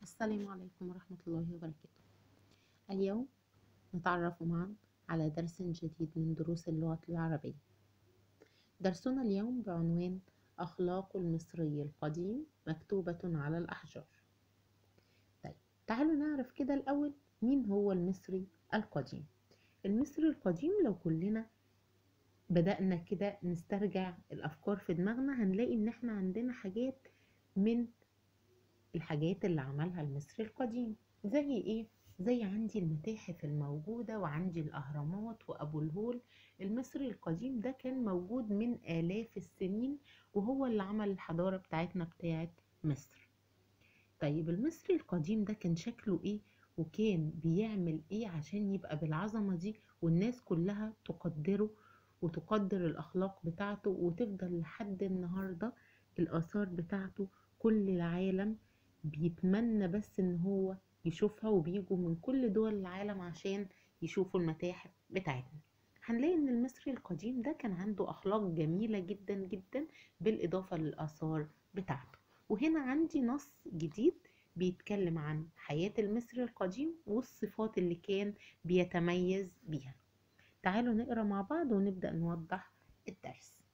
السلام عليكم ورحمة الله وبركاته. اليوم نتعرف معا على درس جديد من دروس اللغة العربية. درسنا اليوم بعنوان أخلاق المصري القديم مكتوبة على الأحجار. طيب، تعالوا نعرف كده الأول مين هو المصري القديم. المصري القديم لو كلنا بدأنا كده نسترجع الأفكار في دماغنا هنلاقي إن احنا عندنا حاجات من الحاجات اللي عملها المصري القديم. زي ايه؟ زي عندي المتاحف الموجودة وعندي الأهرامات وأبو الهول. المصري القديم ده كان موجود من آلاف السنين، وهو اللي عمل الحضارة بتاعتنا بتاعت مصر. طيب، المصري القديم ده كان شكله ايه؟ وكان بيعمل ايه عشان يبقى بالعظمة دي والناس كلها تقدره وتقدر الأخلاق بتاعته، وتفضل لحد النهاردة الآثار بتاعته كل العالم بيتمنى بس ان هو يشوفها، وبيجوا من كل دول العالم عشان يشوفوا المتاحف بتاعتنا. هنلاقي ان المصري القديم ده كان عنده اخلاق جميلة جدا جدا بالاضافة للاثار بتاعته. وهنا عندي نص جديد بيتكلم عن حياة المصري القديم والصفات اللي كان بيتميز بيها. تعالوا نقرأ مع بعض ونبدأ نوضح الدرس.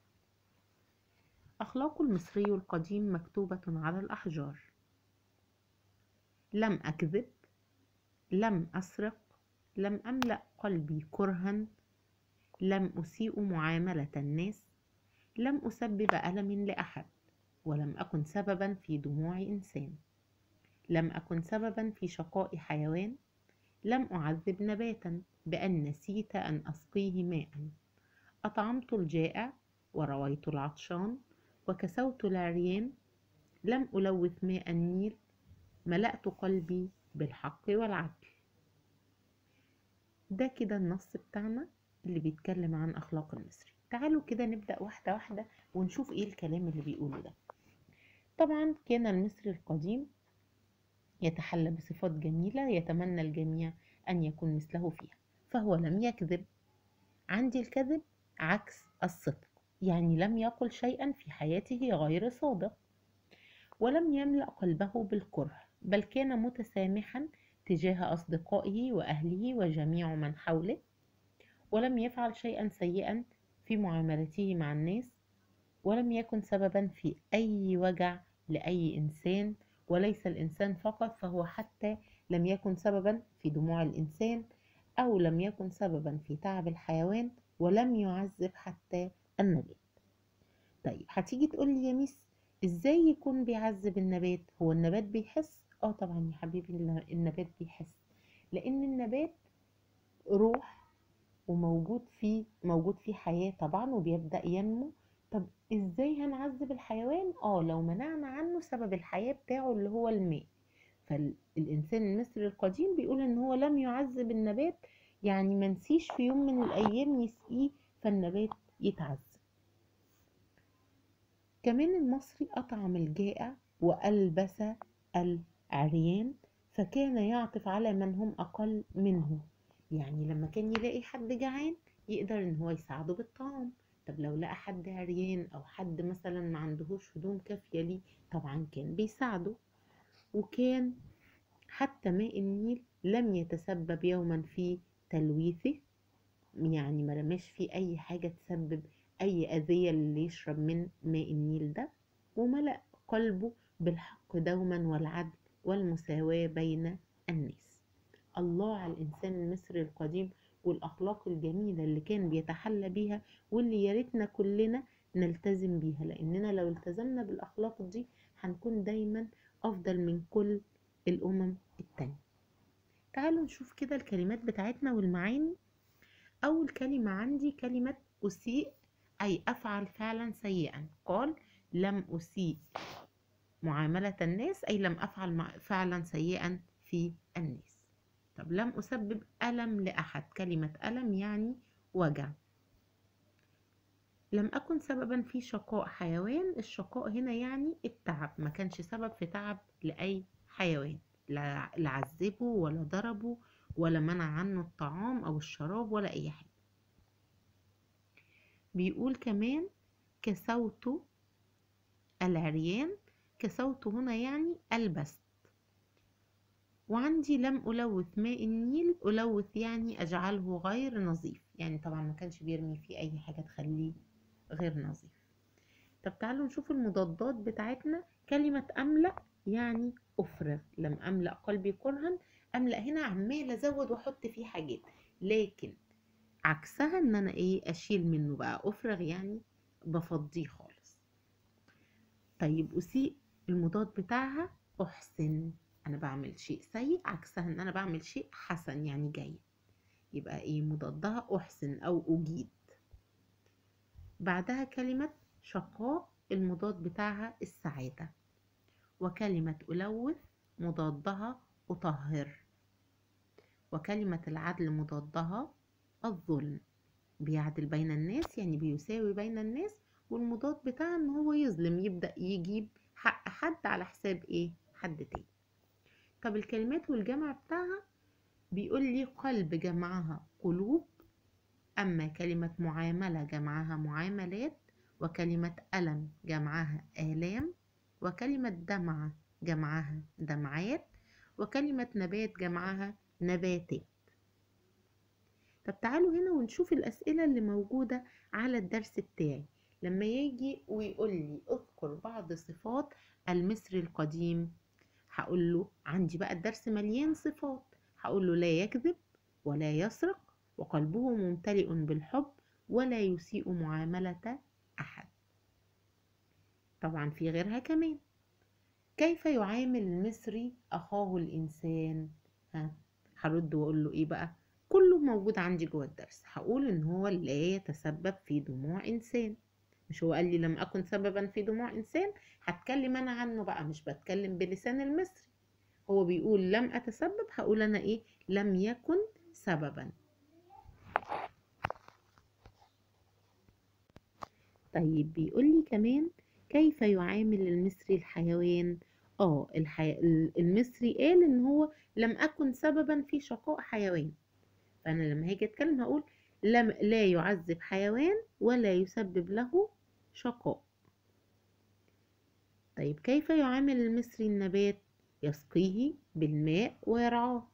أخلاق المصري القديم مكتوبة على الأحجار. لم أكذب، لم أسرق، لم أملأ قلبي كرها، لم أسيء معاملة الناس، لم أسبب ألم لأحد، ولم أكن سببا في دموع إنسان، لم أكن سببا في شقاء حيوان، لم أعذب نباتا بأن نسيت أن أسقيه ماء، أطعمت الجائع ورويت العطشان وكسوت العريان، لم ألوث ماء النيل، ملأت قلبي بالحق والعدل. ده كده النص بتاعنا اللي بيتكلم عن أخلاق المصري. تعالوا كده نبدأ واحدة واحدة ونشوف ايه الكلام اللي بيقوله ده. طبعا كان المصري القديم يتحلى بصفات جميلة يتمنى الجميع أن يكون مثله فيها، فهو لم يكذب. عندي الكذب عكس الصدق، يعني لم يقل شيئا في حياته غير صادق. ولم يملأ قلبه بالكره، بل كان متسامحا تجاه أصدقائه وأهله وجميع من حوله. ولم يفعل شيئا سيئا في معاملته مع الناس، ولم يكن سببا في أي وجع لأي إنسان. وليس الإنسان فقط، فهو حتى لم يكن سببا في دموع الإنسان، أو لم يكن سببا في تعب الحيوان، ولم يعذب حتى النبات. طيب، هتيجي تقولي يا ميس ازاي يكون بيعذب النبات؟ هو النبات بيحس؟ طبعا يا حبيبي، النبات بيحس، لأن النبات روح وموجود فيه حياة طبعا وبيبدأ ينمو. طب ازاي هنعذب الحيوان؟ لو منعنا عنه سبب الحياة بتاعه اللي هو الماء. فالإنسان المصري القديم بيقول ان هو لم يعذب النبات، يعني منسيش في يوم من الأيام يسقيه فالنبات يتعذب. كمان المصري أطعم الجائع وألبس العريان، فكان يعطف على من هم أقل منه. يعني لما كان يلاقي حد جعان يقدر ان هو يساعده بالطعام. طب لو لقى حد عريان او حد مثلا ما عندهوش هدوم كافية ليه، طبعا كان بيساعده. وكان حتى ماء النيل لم يتسبب يوما في تلويثه، يعني ما رماش فيه اي حاجة تسبب اي اذية للي يشرب من ماء النيل ده. وملأ قلبه بالحق دوما والعدل والمساواة بين الناس. الله على الإنسان المصري القديم والأخلاق الجميلة اللي كان بيتحلى بيها، واللي ياريتنا كلنا نلتزم بيها، لأننا لو التزمنا بالأخلاق دي هنكون دايما أفضل من كل الأمم التانية. تعالوا نشوف كده الكلمات بتاعتنا والمعاني. أول كلمة عندي كلمة أسيء، أي أفعل فعلا سيئا. قال لم أسيء معاملة الناس، أي لم أفعل فعلا سيئا في الناس. طب لم أسبب ألم لأحد، كلمة ألم يعني وجع. لم أكن سببا في شقاء حيوان، الشقاء هنا يعني التعب، ما كانش سبب في تعب لأي حيوان، لا عذبه ولا ضربه ولا منع عنه الطعام أو الشراب ولا أي حاجة. بيقول كمان كسوت العريان، كسوت هنا يعني ألبست. وعندي لم ألوث ماء النيل، ألوث يعني أجعله غير نظيف، يعني طبعا ما كانش بيرمي فيه أي حاجة تخليه غير نظيف. طب تعالوا نشوف المضادات بتاعتنا. كلمة أملأ يعني أفرغ، لم أملأ قلبي كرها. أملأ هنا عمال أزود وأحط فيه حاجات، لكن عكسها إن أنا أشيل منه بقى. أفرغ يعني بفضيه خالص. طيب أسيء المضاد بتاعها أحسن، أنا بعمل شيء سيء، عكسها إن أنا بعمل شيء حسن يعني جيد. يبقى مضادها أحسن أو أجيد. بعدها كلمة شقاء، المضاد بتاعها السعادة. وكلمة ألوث مضادها أطهر. وكلمة العدل مضادها الظلم، بيعدل بين الناس يعني بيساوي بين الناس، والمضاد بتاعها ان هو يظلم، يبدأ يجيب حق حد على حساب حد تاني. طب الكلمات والجمع بتاعها بيقول لي قلب جمعها قلوب، أما كلمة معاملة جمعها معاملات، وكلمة ألم جمعها آلام، وكلمة دمعة جمعها دمعات، وكلمة نبات جمعها نباتات. طب تعالوا هنا ونشوف الأسئلة اللي موجودة على الدرس بتاعي. لما يجي ويقول لي اذكر بعض صفات المصري القديم، هقول له عندي بقى الدرس مليان صفات. هقول له لا يكذب ولا يسرق وقلبه ممتلئ بالحب ولا يسيء معاملة أحد. طبعا في غيرها كمان. كيف يعامل المصري أخاه الإنسان؟ هرد وأقول له بقى؟ كله موجود عندي جوه الدرس. هقول إن هو لا يتسبب في دموع إنسان. مش هو قال لي لم أكن سببا في دموع إنسان؟ هتكلم أنا عنه بقى، مش بتكلم بلسان المصري. هو بيقول لم أتسبب، هقول أنا لم يكن سببا. طيب بيقول لي كمان كيف يعامل المصري الحيوان؟ المصري قال ان هو لم اكن سببا في شقاء حيوان، فانا لما هاجي اتكلم هقول لا يعذب حيوان ولا يسبب له شقاء. طيب كيف يعامل المصري النبات؟ يسقيه بالماء ويرعاه.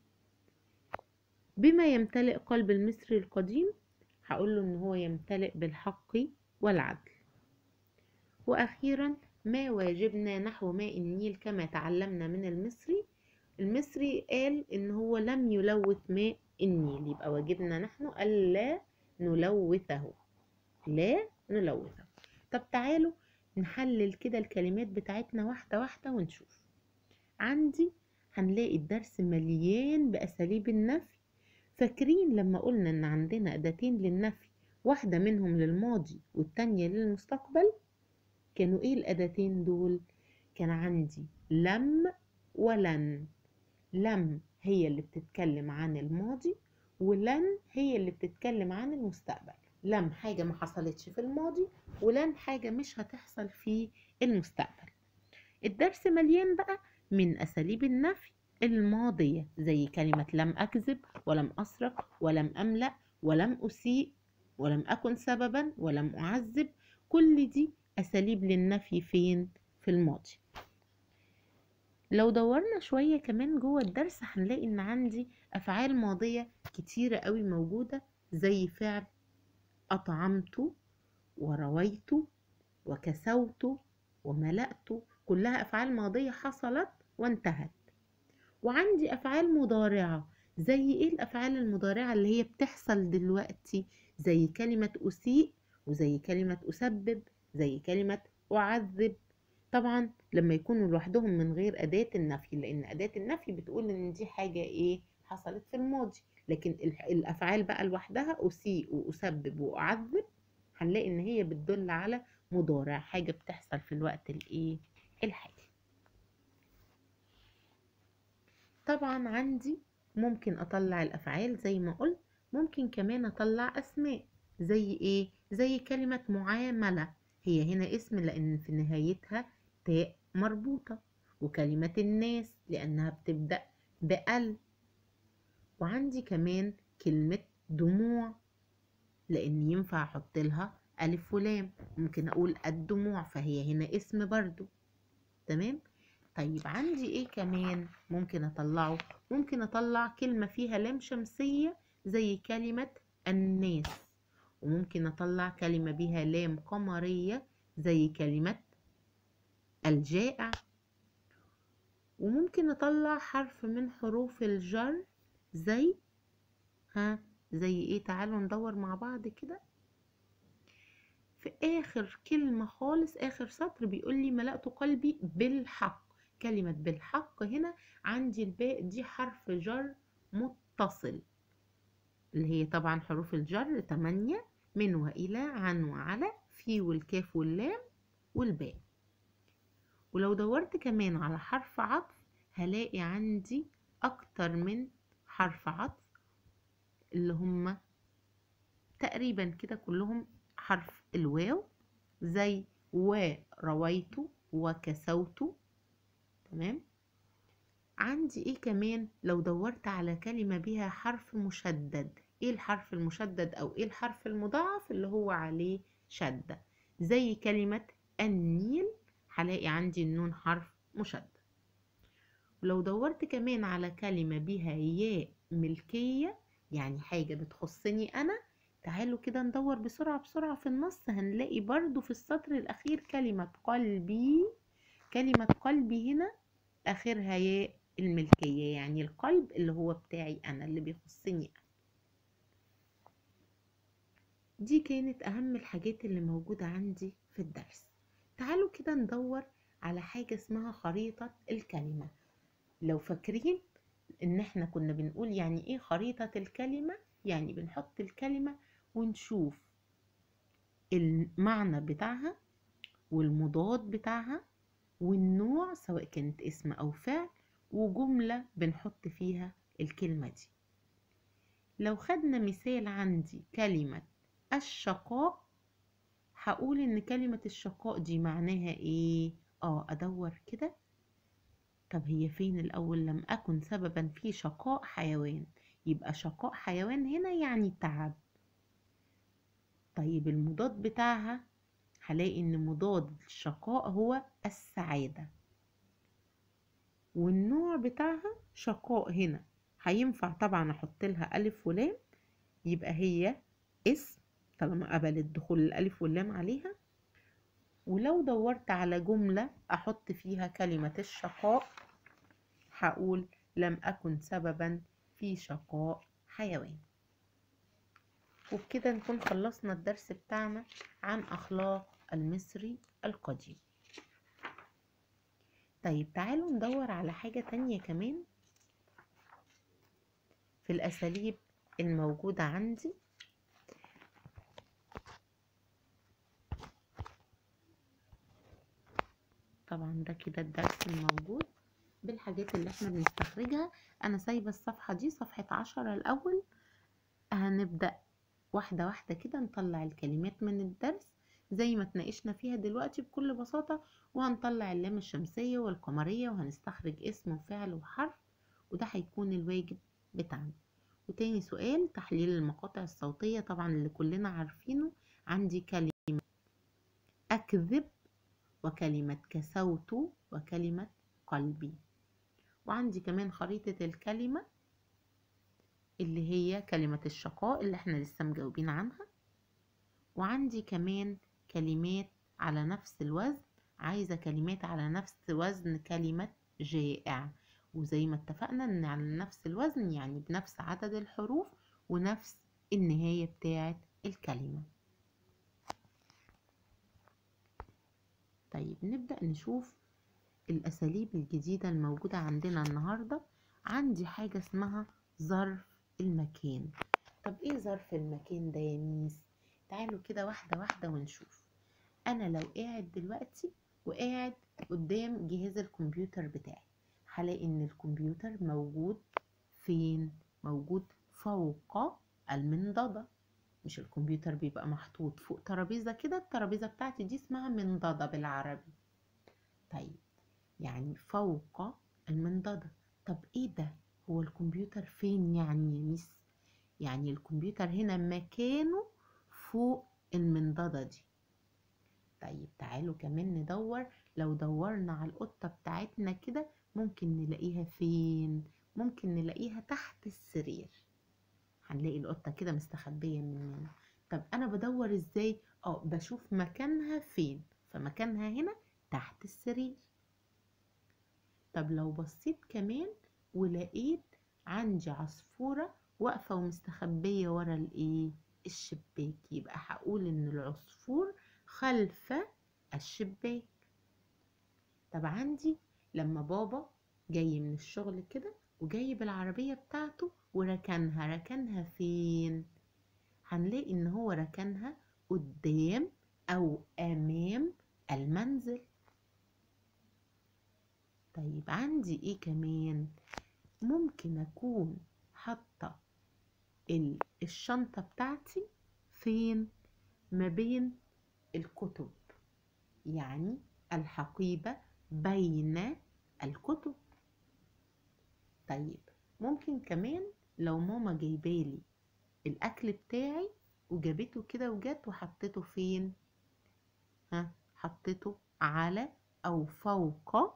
بما يمتلئ قلب المصري القديم؟ هقول له ان هو يمتلئ بالحق والعدل. وأخيرا ما واجبنا نحو ماء النيل كما تعلمنا من المصري؟ المصري قال إن هو لم يلوث ماء النيل، يبقى واجبنا نحن ألا نلوثه، لا نلوثه. طب تعالوا نحلل كده الكلمات بتاعتنا واحدة واحدة ونشوف. عندي هنلاقي الدرس مليان بأساليب النفي. فاكرين لما قلنا إن عندنا أداتين للنفي، واحدة منهم للماضي والتانية للمستقبل؟ كانوا الأداتين دول؟ كان عندي لم ولن. لم هي اللي بتتكلم عن الماضي، ولن هي اللي بتتكلم عن المستقبل. لم حاجة ما حصلتش في الماضي، ولن حاجة مش هتحصل في المستقبل. الدرس مليان بقى من أساليب النفي الماضية، زي كلمة لم أكذب ولم أسرق ولم أملأ ولم أسيء ولم أكن سببا ولم أعذب. كل دي أساليب للنفي فين؟ في الماضي. لو دورنا شوية كمان جوه الدرس هنلاقي إن عندي أفعال ماضية كتيرة قوي موجودة، زي فعل أطعمت ورويت وكسوت وملأت، كلها أفعال ماضية حصلت وانتهت. وعندي أفعال مضارعة، زي الأفعال المضارعة اللي هي بتحصل دلوقتي؟ زي كلمة أسيء، وزي كلمة أسبب، زي كلمة أعذب. طبعا لما يكونوا لوحدهم من غير أداة النفي، لأن أداة النفي بتقول إن دي حاجة حصلت في الماضي، لكن الأفعال بقى لوحدها أسيء وأسبب وأعذب هنلاقي إن هي بتدل على مضارع، حاجة بتحصل في الوقت الحالي. طبعا عندي ممكن أطلع الأفعال زي ما قلت، ممكن كمان أطلع أسماء. زي زي كلمة معاملة، هي هنا اسم لأن في نهايتها تاء مربوطة. وكلمة الناس لأنها بتبدأ بأل. وعندي كمان كلمة دموع، لأن ينفع أحط لها ألف ولام. ممكن أقول الدموع، فهي هنا اسم برضو. تمام. طيب عندي ايه كمان ممكن اطلعه؟ ممكن اطلع كلمة فيها لام شمسية زي كلمة الناس، وممكن اطلع كلمة بيها لام قمرية زي كلمة الجائع، وممكن اطلع حرف من حروف الجر زي زي ايه؟ تعالوا ندور مع بعض كده. في اخر كلمة خالص، اخر سطر بيقول لي ملأت قلبي بالحق. كلمة بالحق هنا عندي الباء دي حرف جر متصل، اللي هي طبعا حروف الجر 8: من وإلى، عن وعلى، في والكاف واللام والباء. ولو دورت كمان على حرف عطف هلاقي عندي أكتر من حرف عطف، اللي هم تقريبا كده كلهم حرف الواو، زي ورويت وكسوت. تمام. عندي ايه كمان؟ لو دورت على كلمة بها حرف مشدد، ايه الحرف المشدد او ايه الحرف المضاعف اللي هو عليه شدة؟ زي كلمة النيل، هلاقي عندي النون حرف مشدد. ولو دورت كمان على كلمة بها ياء ملكية، يعني حاجة بتخصني أنا، تعالوا كده ندور بسرعة بسرعة في النص، هنلاقي برضو في السطر الأخير كلمة قلبي. كلمة قلبي هنا آخرها ياء الملكية، يعني القلب اللي هو بتاعي أنا، اللي بيخصني أنا. دي كانت أهم الحاجات اللي موجودة عندي في الدرس. تعالوا كده ندور على حاجة اسمها خريطة الكلمة. لو فاكرين ان احنا كنا بنقول يعني ايه خريطة الكلمة، يعني بنحط الكلمة ونشوف المعنى بتاعها والمضاد بتاعها والنوع، سواء كانت اسم او فعل، وجملة بنحط فيها الكلمة دي. لو خدنا مثال عندي كلمة الشقاء، هقول ان كلمة الشقاء دي معناها ايه؟ ادور كده. طب هي فين الأول؟ لم أكن سببا في شقاء حيوان، يبقى شقاء حيوان هنا يعني تعب. طيب المضاد بتاعها، هلاقي إن مضاد الشقاء هو السعادة. والنوع بتاعها شقاء هنا هينفع طبعا أحط لها ألف ولام، يبقى هي اسم طالما قبلت دخول الألف واللام عليها. ولو دورت على جملة أحط فيها كلمة الشقاء، هقول لم أكن سببا في شقاء حيوان. وبكده نكون خلصنا الدرس بتاعنا عن أخلاق المصري القديم. طيب تعالوا ندور على حاجة تانية كمان في الأساليب الموجودة عندي. طبعا ده كده الدرس الموجود بالحاجات اللي احنا بنستخرجها. أنا سايبة الصفحة دي صفحة 10 الأول. هنبدأ واحدة واحدة كده نطلع الكلمات من الدرس زي ما اتناقشنا فيها دلوقتي بكل بساطة، وهنطلع اللام الشمسية والقمرية، وهنستخرج اسم وفعل وحرف، وده هيكون الواجب بتاعنا. وتاني سؤال تحليل المقاطع الصوتية، طبعا اللي كلنا عارفينه. عندي كلمة أكذب، وكلمة كسوت، وكلمة قلبي. وعندي كمان خريطة الكلمة اللي هي كلمة الشقاء اللي احنا لسه مجاوبين عنها. وعندي كمان كلمات على نفس الوزن، عايزة كلمات على نفس وزن كلمة جائع، وزي ما اتفقنا ان على نفس الوزن يعني بنفس عدد الحروف ونفس النهاية بتاعة الكلمة. طيب نبدأ نشوف الأساليب الجديدة الموجودة عندنا النهاردة. عندي حاجة اسمها ظرف المكان. طب ايه ظرف المكان ده يا ميس؟ تعالوا كده واحدة واحدة ونشوف. انا لو قاعد دلوقتي وقاعد قدام جهاز الكمبيوتر بتاعي، هلاقي ان الكمبيوتر موجود فين؟ موجود فوق المنضدة. مش الكمبيوتر بيبقى محطوط فوق ترابيزة كده؟ الترابيزة بتاعتي دي اسمها منضدة بالعربي. طيب يعني فوق المنضدة. طب ايه ده؟ هو الكمبيوتر فين يعني يا ميس؟ يعني الكمبيوتر هنا مكانه فوق المنضدة دي. طيب تعالوا كمان ندور. لو دورنا على القطة بتاعتنا كده ممكن نلاقيها فين؟ ممكن نلاقيها تحت السرير. هنلاقي القطة كده مستخبية مننا. طب أنا بدور إزاي؟ بشوف مكانها فين، فمكانها هنا تحت السرير. طب لو بصيت كمان ولقيت عندي عصفورة واقفة ومستخبية ورا الشباك، يبقى هقول إن العصفور خلف الشباك. طب عندي لما بابا جاي من الشغل كده وجايب العربية بتاعته ركنها فين؟ هنلاقي ان هو ركنها قدام او امام المنزل. طيب عندي ايه كمان؟ ممكن اكون حاطة الشنطة بتاعتي فين؟ ما بين الكتب، يعني الحقيبة بين الكتب. طيب ممكن كمان لو ماما جايبالي الاكل بتاعي وجابته كده وجت وحطيته فين؟ حطيته على او فوق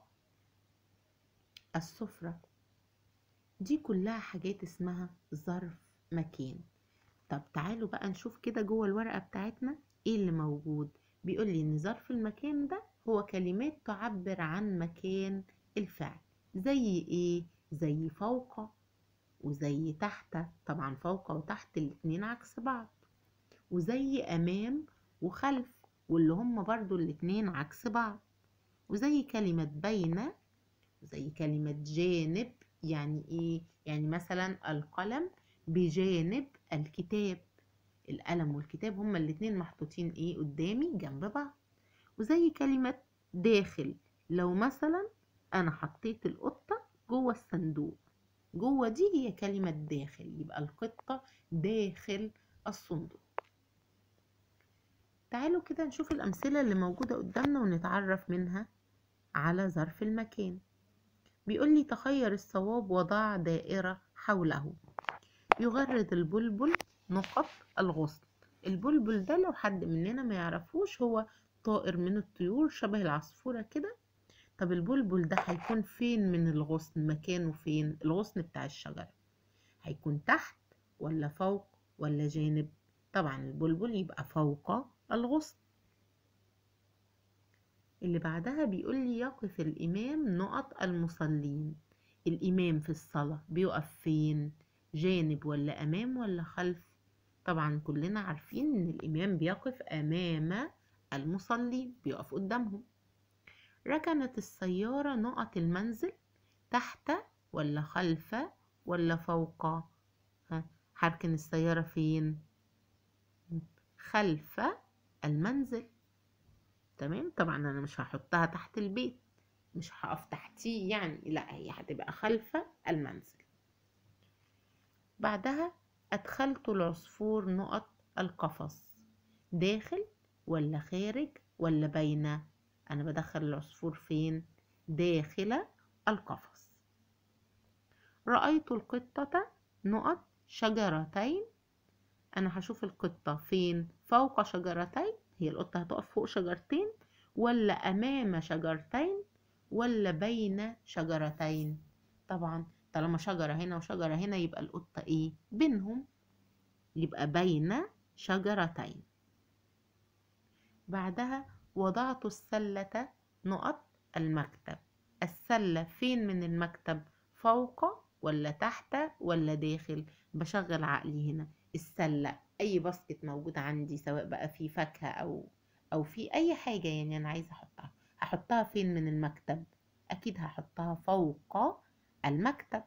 السفرة. دي كلها حاجات اسمها ظرف مكان. طب تعالوا بقى نشوف كده جوه الورقة بتاعتنا ايه اللي موجود. بيقول لي ان ظرف المكان ده هو كلمات تعبر عن مكان الفعل. زي ايه؟ زي فوق وزي تحت، طبعا فوق وتحت الاتنين عكس بعض. وزي امام وخلف، واللي هم برضو الاتنين عكس بعض. وزي كلمة بين، وزي كلمة جانب. يعني ايه؟ يعني مثلا القلم بجانب الكتاب، القلم والكتاب هما الاتنين محطوطين قدامي جنب بعض. وزي كلمة داخل، لو مثلا انا حطيت القطة جوه الصندوق، جوه دي هي كلمة داخل، يبقى القطة داخل الصندوق. تعالوا كده نشوف الأمثلة اللي موجودة قدامنا ونتعرف منها على ظرف المكان. بيقول لي تخير الصواب وضع دائرة حوله. يغرد البلبل نقط الغصن. البلبل ده لو حد مننا ما يعرفوش، هو طائر من الطيور شبه العصفورة كده. طب البلبل ده هيكون فين من الغصن؟ مكانه فين؟ الغصن بتاع الشجرة هيكون تحت ولا فوق ولا جانب؟ طبعا البلبل يبقى فوق الغصن. اللي بعدها بيقول لي يقف الإمام نقط المصلين. الإمام في الصلاة بيقف فين؟ جانب ولا أمام ولا خلف؟ طبعا كلنا عارفين إن الإمام بيقف أمام المصلين، بيقف قدامهم. ركنت السيارة نقط المنزل تحت ولا خلف ولا فوق؟ هركن السيارة فين؟ خلف المنزل. تمام. طبعا انا مش هحطها تحت البيت، مش هقف تحتيه يعني، لا هي هتبقى خلف المنزل. بعدها ادخلت العصفور نقط القفص. داخل ولا خارج ولا بين؟ انا بدخل العصفور فين؟ داخل القفص. رأيت القطة نقط شجرتين. انا هشوف القطة فين؟ فوق شجرتين، هي القطة هتقف فوق شجرتين ولا امام شجرتين ولا بين شجرتين؟ طبعا طالما شجرة هنا وشجرة هنا يبقى القطة بينهم، يبقى بين شجرتين. بعدها وضعت السلة نقط المكتب. السلة فين من المكتب؟ فوق ولا تحت ولا داخل؟ بشغل عقلي هنا. السلة اي باسكت موجود عندي، سواء بقى في فاكهة او في اي حاجة يعني انا عايزة هحطها فين من المكتب؟ اكيد هحطها فوق المكتب.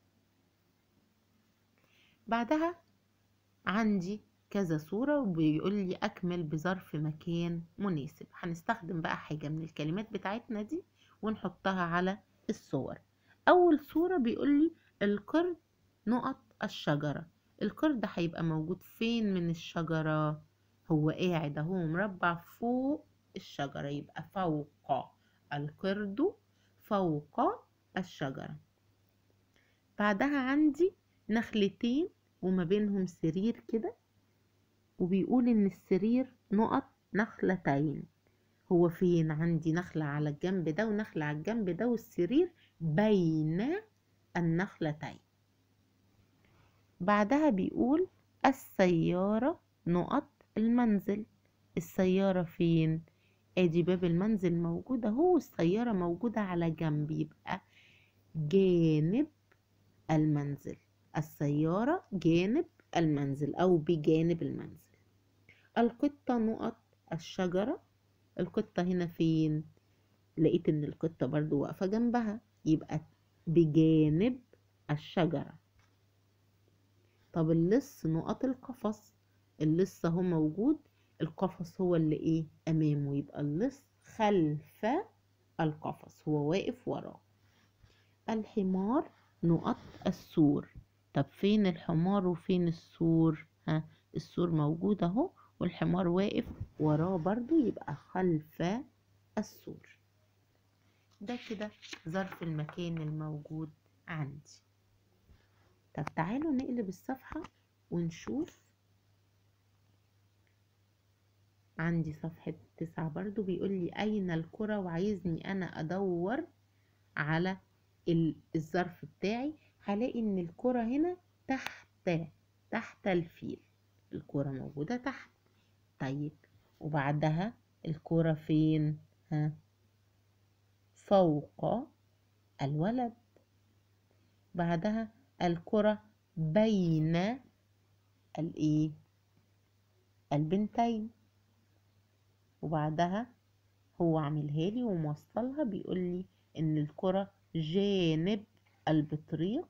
بعدها عندي كذا صورة وبيقول لي أكمل بظرف مكان مناسب. هنستخدم بقى حاجة من الكلمات بتاعتنا دي ونحطها على الصور. أول صورة بيقول لي القرد نقط الشجرة. القرد هيبقى موجود فين من الشجرة؟ هو قاعد اهو مربع فوق الشجرة، يبقى فوق. القرد فوق الشجرة. بعدها عندي نخلتين وما بينهم سرير كده، وبيقول ان السرير نقط نخلتين. هو فين؟ عندي نخلة على الجنب ده ونخلة على الجنب ده، والسرير بين النخلتين. بعدها بيقول السيارة نقط المنزل. السيارة فين؟ ادي باب المنزل موجود اهو، والسيارة موجودة على جنب، يبقى جانب المنزل. السيارة جانب المنزل أو بجانب المنزل. القطة نقط الشجرة. القطة هنا فين؟ لقيت ان القطة برضو واقفة جنبها، يبقى بجانب الشجرة. طب اللص نقط القفص. اللص اهو موجود، القفص هو اللي ايه؟ امامه، يبقى اللص خلف القفص، هو واقف وراه. الحمار نقط السور. طب فين الحمار وفين السور؟ السور موجود اهو، والحمار واقف وراه برضو، يبقى خلف السور. ده كده ظرف المكان الموجود عندي. طب تعالوا نقلب الصفحة ونشوف. عندي صفحة 9 برضو، بيقول لي أين الكرة، وعايزني أنا أدور على الظرف بتاعي. هلاقي إن الكرة هنا تحت الفيل. الكرة موجودة تحت. طيب وبعدها الكرة فين؟ فوق الولد. بعدها الكرة بين الايه؟ البنتين. وبعدها هو عاملها لي وموصلها، بيقول لي ان الكرة جانب البطريق.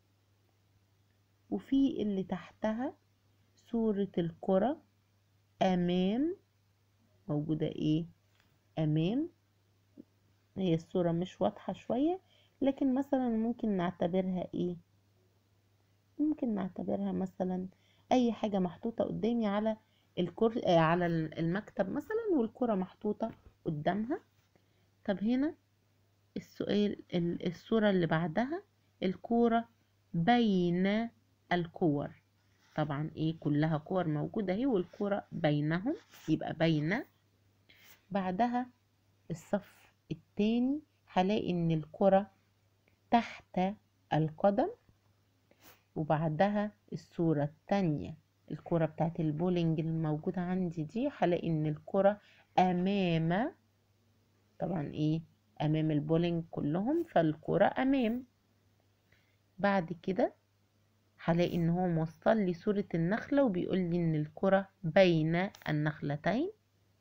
وفي اللي تحتها صورة الكرة امام، موجودة ايه؟ امام. هي الصورة مش واضحة شوية، لكن مثلا ممكن نعتبرها ايه؟ ممكن نعتبرها مثلا اي حاجة محطوطة قدامي على على المكتب مثلا، والكرة محطوطة قدامها. طب هنا السؤال، الصورة اللي بعدها الكورة بين الكور. طبعا ايه؟ كلها كور موجودة اهي، والكرة بينهم، يبقى بين. بعدها الصف التاني هلاقي ان الكرة تحت القدم. وبعدها الصورة التانية الكرة بتاعت البولينج الموجودة عندي دي، هلاقي ان الكرة امام. طبعا ايه؟ امام البولينج كلهم، فالكرة امام. بعد كده هلاقي ان هو موصل لي صورة النخلة، وبيقول لي ان الكرة بين النخلتين.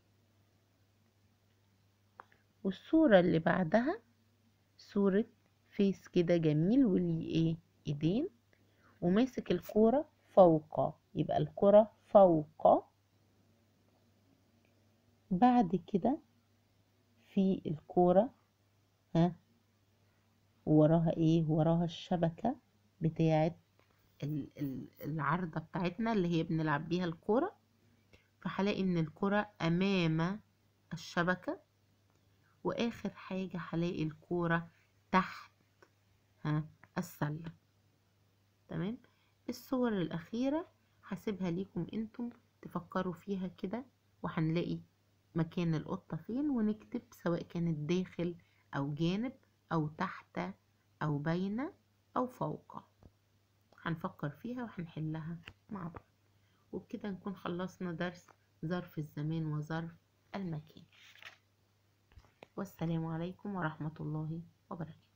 والصورة اللي بعدها صورة فيس كده جميل، ولي ايه؟ ايدين، وماسك الكرة فوق، يبقى الكرة فوق. بعد كده في الكرة وراها ايه؟ وراها الشبكة بتاعت العارضة بتاعتنا اللي هي بنلعب بيها الكرة. فهلاقي ان الكرة امام الشبكة. واخر حاجة هلاقي الكرة تحت السلة. تمام. الصور الاخيرة هسيبها ليكم انتم تفكروا فيها كده، وهنلاقي مكان القطة فين، ونكتب سواء كانت داخل او جانب او تحت او بين او فوق. هنفكر فيها وهنحلها مع بعض. وبكده نكون خلصنا درس ظرف الزمان وظرف المكان. والسلام عليكم ورحمة الله وبركاته.